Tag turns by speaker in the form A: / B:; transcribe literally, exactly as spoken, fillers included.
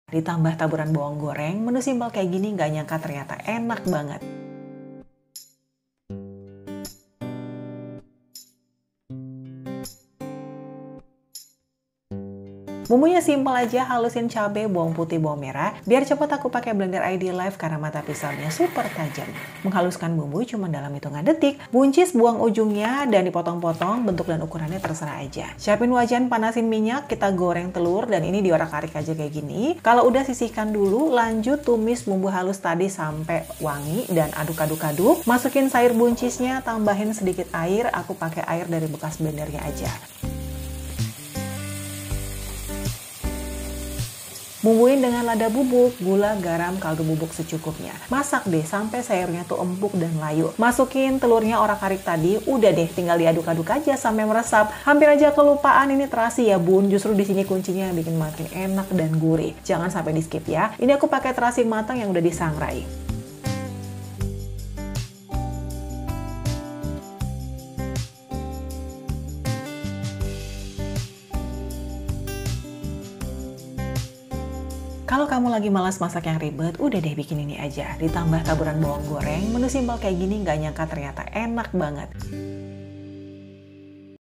A: Ditambah taburan bawang goreng, menu simpel kayak gini nggak nyangka ternyata enak banget. Bumbunya simpel aja, halusin cabai, bawang putih, bawang merah. Biar cepet aku pakai blender I D Live karena mata pisaunya super tajam. Menghaluskan bumbu cuma dalam hitungan detik. Buncis buang ujungnya dan dipotong-potong, bentuk dan ukurannya terserah aja. Siapin wajan, panasin minyak, kita goreng telur dan ini diorak-arik aja kayak gini. Kalau udah sisihkan dulu, lanjut tumis bumbu halus tadi sampai wangi dan aduk-aduk-aduk. Masukin sayur buncisnya, tambahin sedikit air, aku pakai air dari bekas blendernya aja. Bumbuin dengan lada bubuk, gula, garam, kaldu bubuk secukupnya. Masak deh sampai sayurnya tuh empuk dan layu. Masukin telurnya orak-arik tadi, udah deh tinggal diaduk-aduk aja sampai meresap. Hampir aja kelupaan ini terasi ya bun, justru di sini kuncinya bikin makin enak dan gurih. Jangan sampai di skip ya. Ini aku pakai terasi matang yang udah disangrai. Kalau kamu lagi malas masak yang ribet, udah deh bikin ini aja. Ditambah taburan bawang goreng, menu simpel kayak gini nggak nyangka ternyata enak banget.